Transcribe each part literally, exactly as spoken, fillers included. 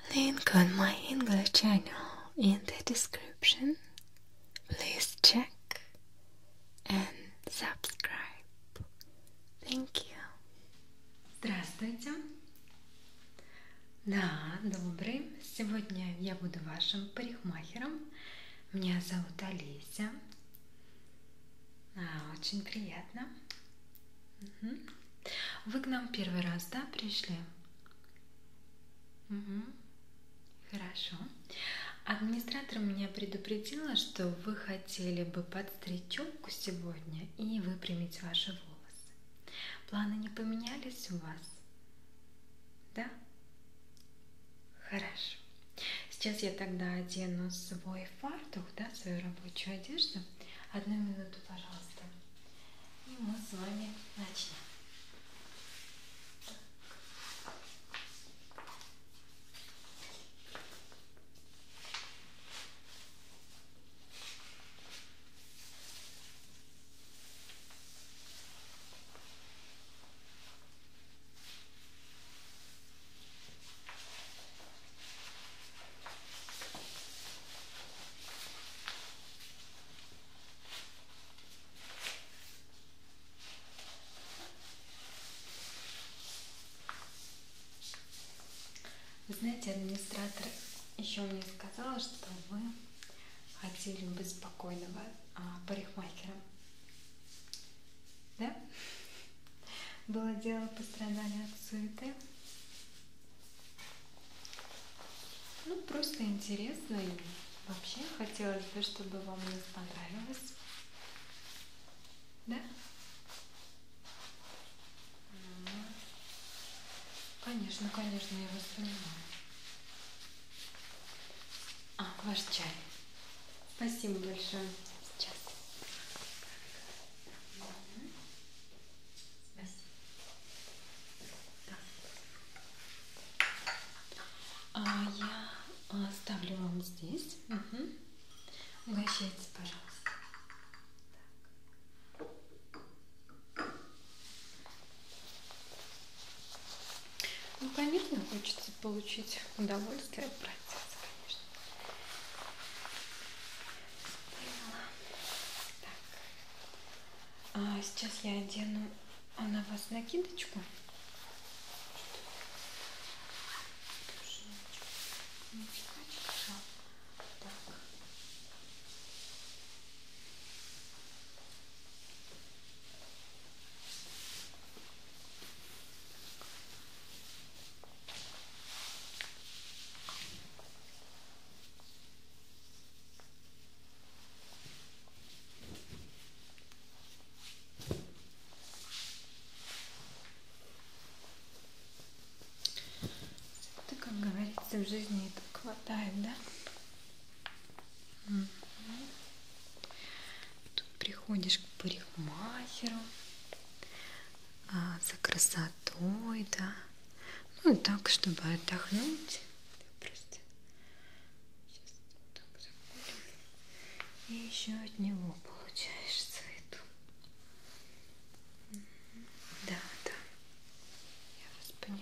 link on my English channel in the description. Please check and subscribe. Thank you. Здравствуйте. Да, добрый. Сегодня я буду вашим парикмахером. Меня зовут Олеся. А, очень приятно. Угу. Вы к нам первый раз, да, пришли? Угу. Хорошо. Администратор меня предупредила, что вы хотели бы подстричь челку сегодня и выпрямить ваши волосы. Планы не поменялись у вас? Да? Хорошо. Сейчас я тогда одену свой фартук, да, свою рабочую одежду. Одну минуту, пожалуйста. И мы с вами начнем. Вы знаете, администратор еще мне сказала, что вы хотели бы спокойного а, парикмахера. Да? Было дело, пострадали от суеты. Ну, просто интересно и вообще хотелось бы, чтобы вам не понравилось. Да? Конечно, конечно, я вас понимаю. А, ваш чай. Спасибо большое. Сейчас. Спасибо. Да. А, я оставлю вам здесь. Угу. Угощайтесь, пожалуйста. Ну, конечно, хочется получить удовольствие от процесса, конечно. Поняла. Так. А сейчас я одену на вас накидочку. Так. Как говорится, в жизни и так хватает, да? Угу. Тут приходишь к парикмахеру а, за красотой, да? Ну и так, чтобы отдохнуть. Просто сейчас вот так заколем. И еще от него получаешь суету. Угу. Да, да. Я вас понимаю.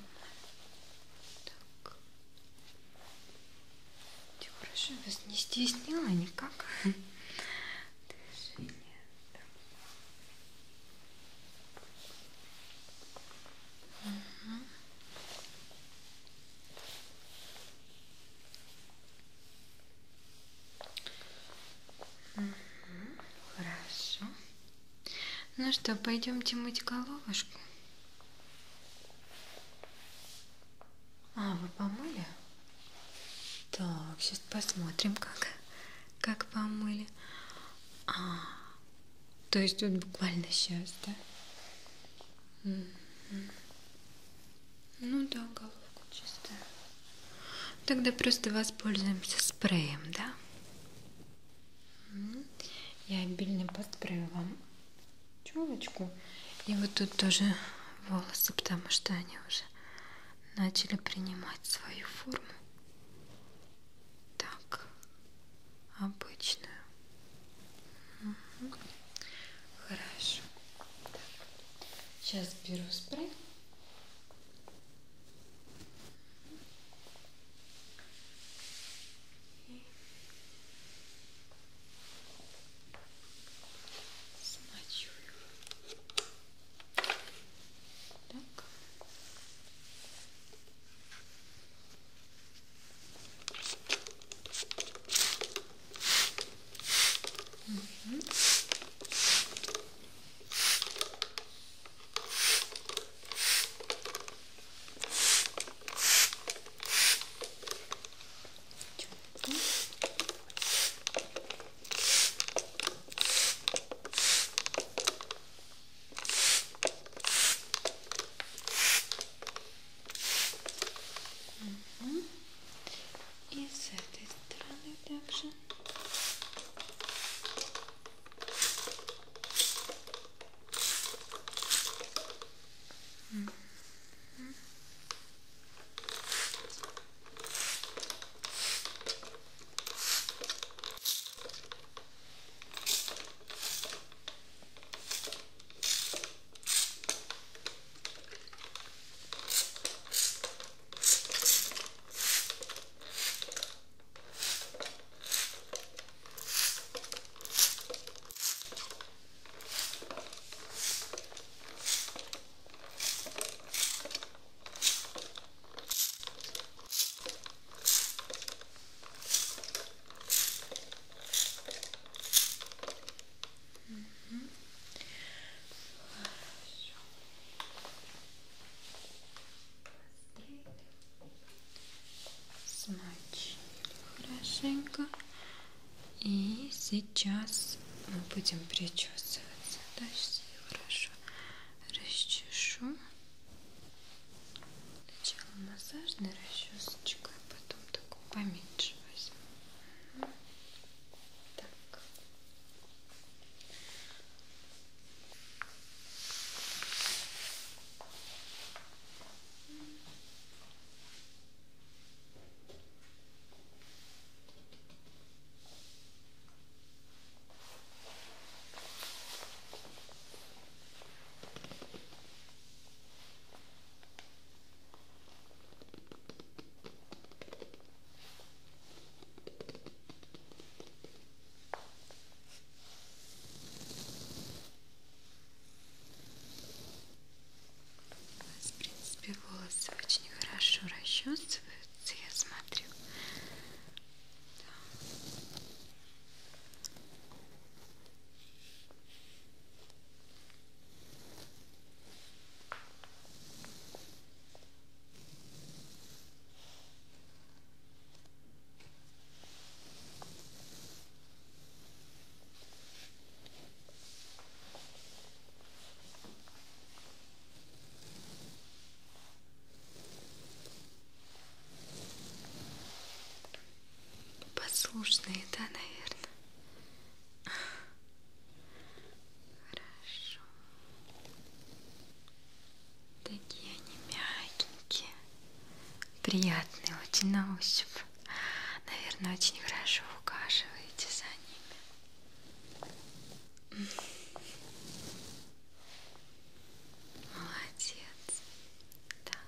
Хорошо, вас не стеснила никак. Движение. Угу. Угу. Хорошо. Ну что, пойдемте мыть головушку. А, вы помыли? Так, сейчас посмотрим, как, как помыли. А, то есть вот буквально сейчас, да? Mm-hmm. Ну да, головку чистая. Тогда просто воспользуемся спреем, да? Mm-hmm. Я обильно подспрею вам челочку. И вот тут тоже волосы, потому что они уже начали принимать свою форму. Обычную. Угу. Хорошо. Так. Сейчас беру спрей. Сейчас мы будем причесываться. Да, сейчас я хорошо расчешу. Сначала массажной расчесочкой, а потом такую поменьше возьму. Так. В принципе, волосы очень хорошо расчесываются, я смотрю. Да. Послушные, да, наверное. Хорошо. Такие они мягенькие, приятные очень на ощупь. Наверное, очень хорошо ухаживаете за ними. Молодец. Так.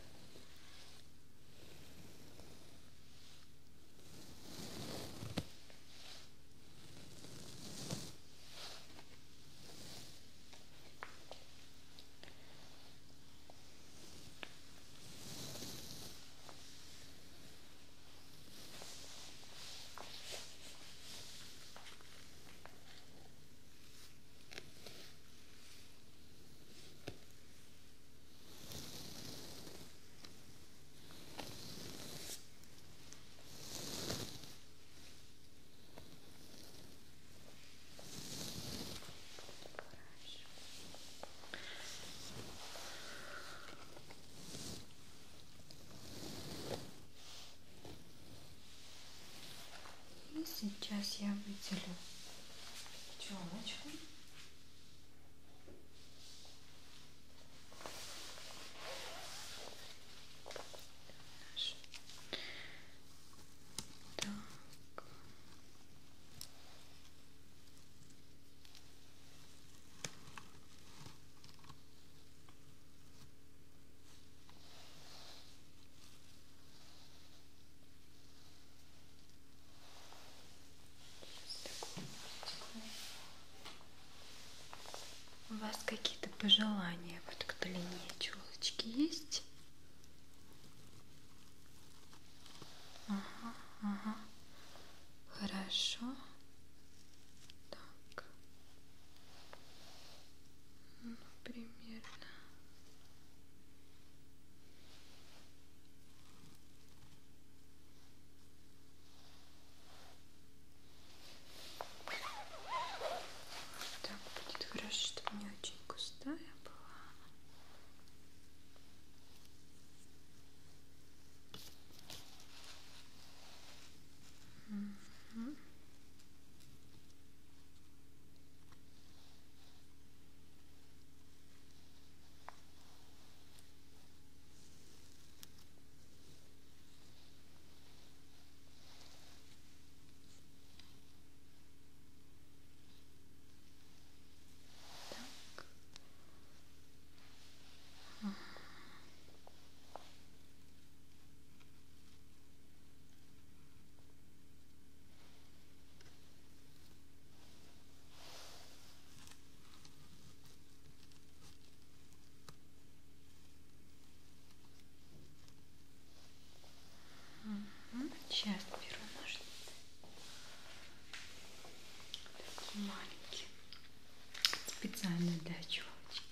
И сейчас я выделю челочку. Так. У вас какие-то пожелания вот к длине челочки есть? Ага, ага. Хорошо. Так. Ну, примерно. Так будет хорошо, чтобы не очень густая была. Угу. Так. Угу. Сейчас беру ножницы. Такие маленькие. Специально для челочки.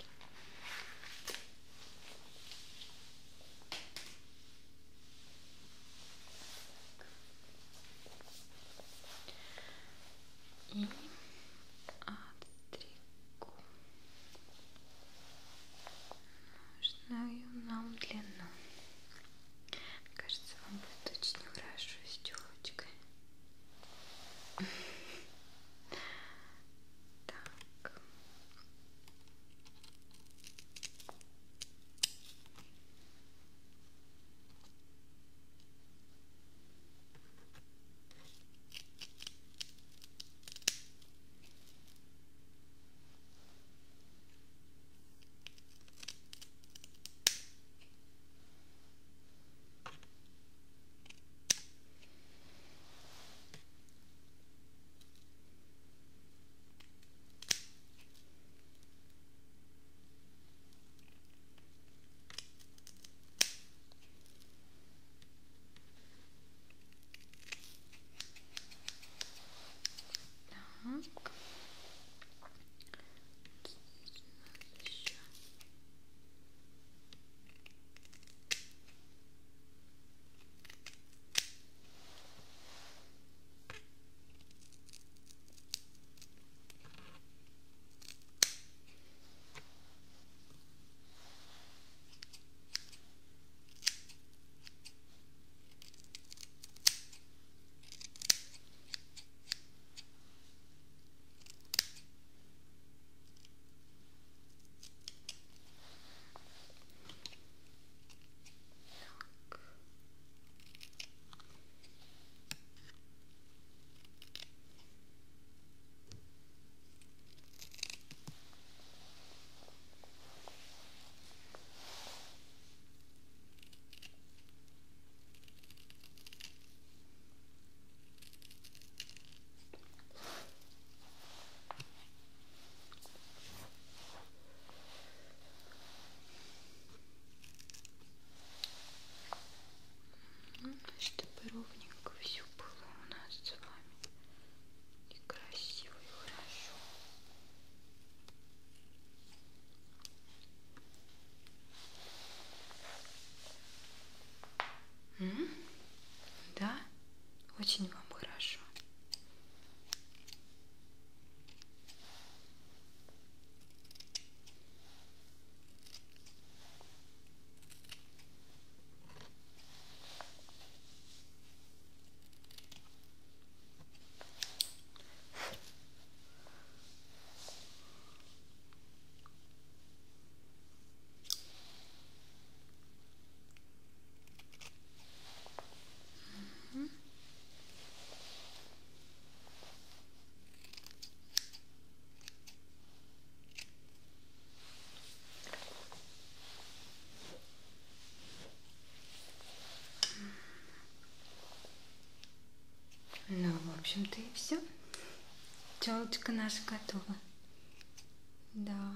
общем-то, и все. Челочка наша готова. Да.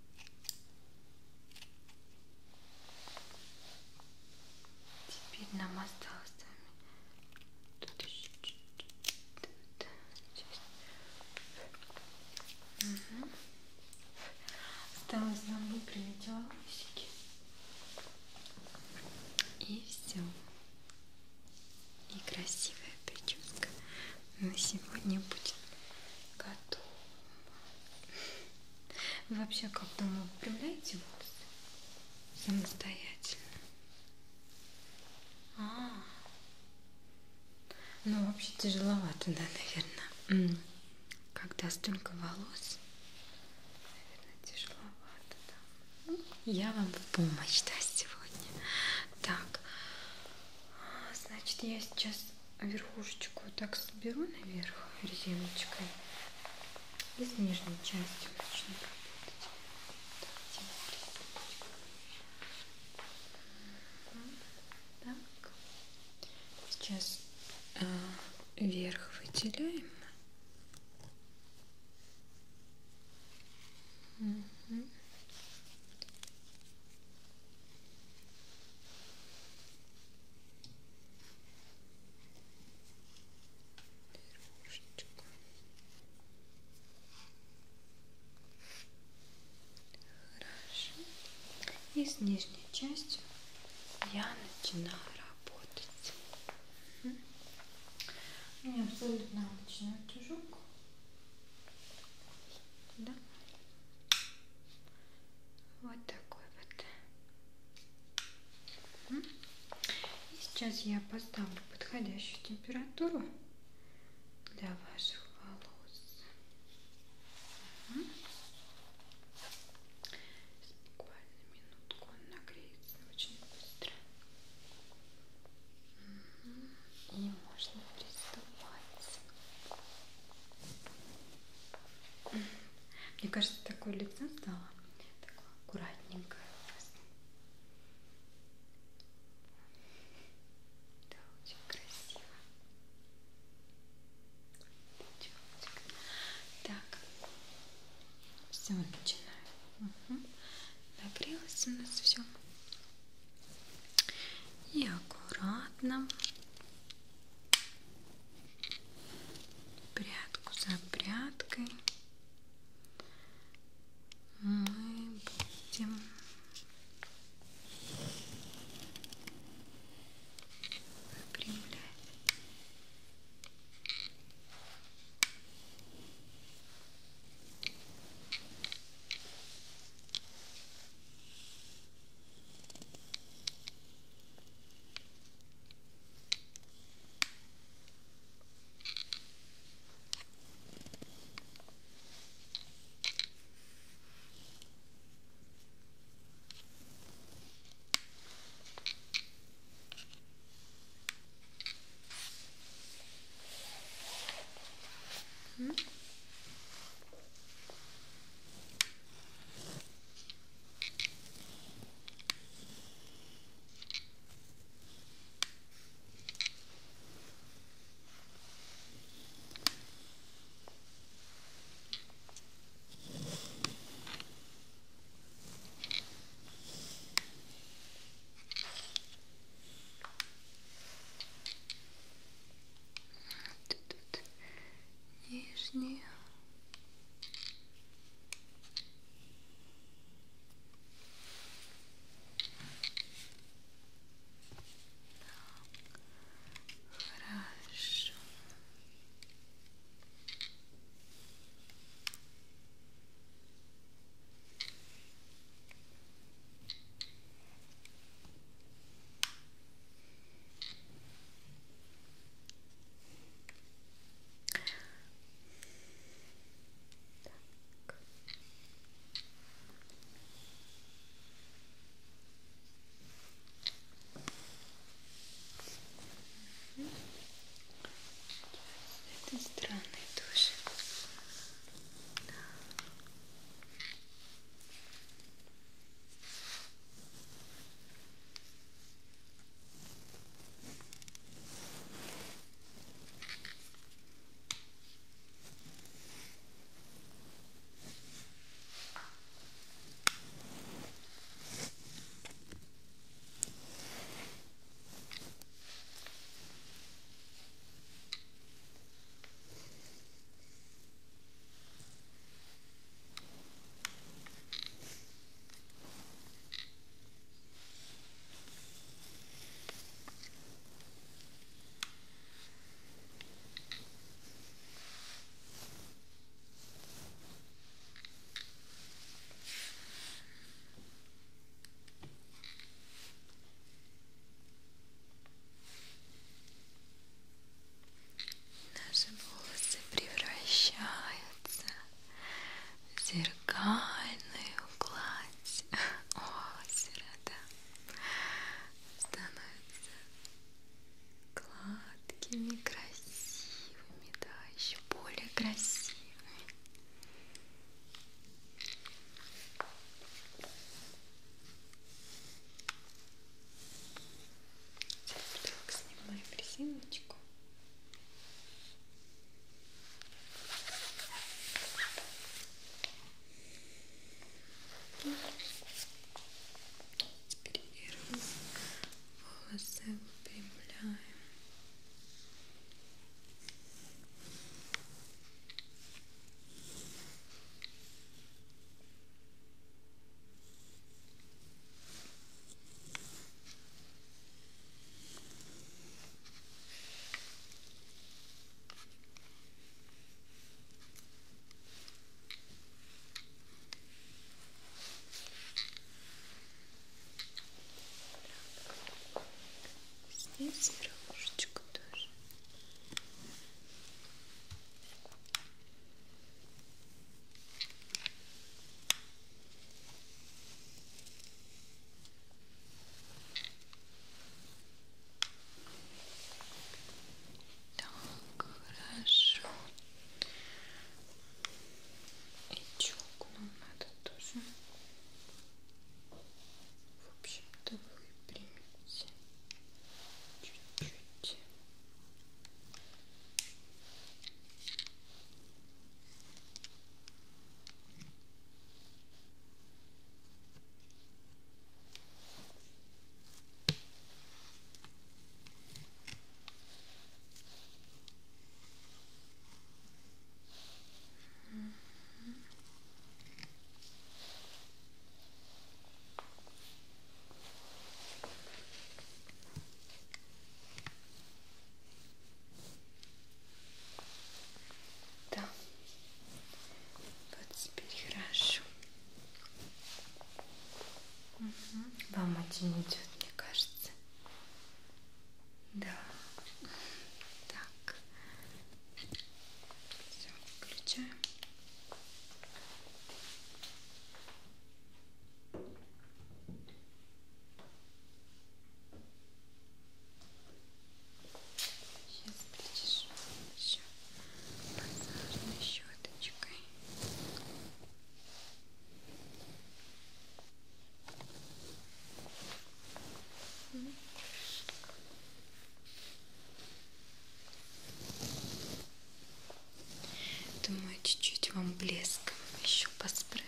Теперь нам осталось с вами тут еще чуть-чуть. Угу. Осталось нам выпрямить волосики. И все. И красивая прическа на сегодня будет готова. Вы вообще как дома выпрямляете волосы самостоятельно? А, ну вообще тяжеловато, да, наверное. Когда столько волос, наверное, тяжеловато, да. Ну, я вам в помощь, да, сегодня. Так, значит, я сейчас верхушечку вот так соберу наверх резиночкой и с нижней частью начну работать. Так, сейчас э, вверх выделяем. Угу. Верхушечку. Хорошо. И с нижней частью я начинаю работать. Угу. У меня абсолютно обычный утюжок. Да. Вот такой вот. Угу. И сейчас я поставлю подходящую температуру для ваших волос. Угу. Буквально минутку, он нагреется очень быстро. Угу. И можно приступать. Мне кажется, такое лицо стало такое аккуратненькое у вас. Да, очень красиво. Так, все, начинаю. Угу. Нагрелось у нас все. И аккуратно, прядку за прядкой, мы будем выпрямлять. Тут нижнюю. Хорошо. С этой стороны тоже. такими красивыми, да, еще более красивыми. Так, снимаем резиночку. Теперь первым волосы выпрямляем. Здесь верхушечку тоже. Так, хорошо. И челку нам надо тоже, в общем-то, выпрямить чуть-чуть. Да, вот теперь хорошо. Угу. Вам очень идет, мне кажется. Да. Так. Все, включаем. Сейчас причешу еще массажной щеточкой. Думаю, чуть-чуть вам блеском еще по спрею,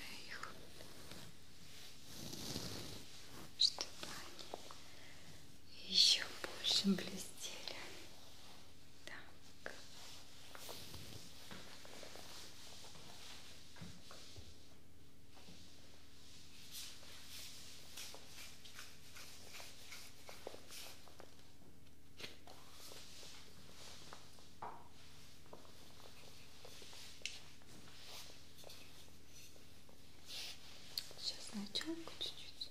чтобы они еще больше блестели. Так. Сейчас на челку чуть-чуть.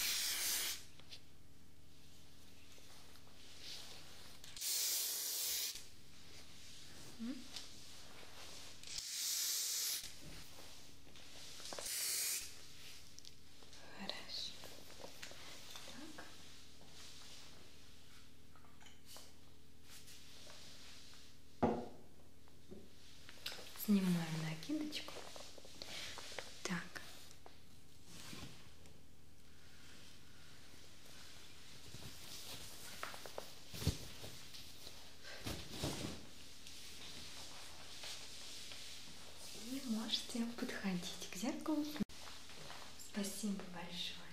Хорошо. Так. Снимаем накидочку. Так. И можете подходить к зеркалу. Спасибо большое.